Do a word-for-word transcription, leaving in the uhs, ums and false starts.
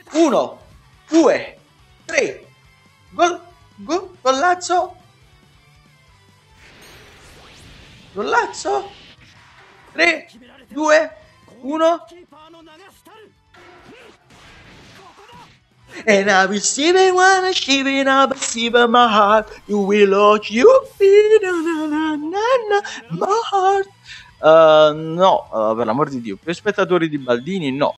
uno, due, tre, gol, gol, gollazzo, gollazzo, tre, due, uno. And I will see me wanna shiver in a receiver my heart. You will watch you feel na na na na my heart. Uh, no, uh, per l'amor di Dio, per spettatori di Baldini no,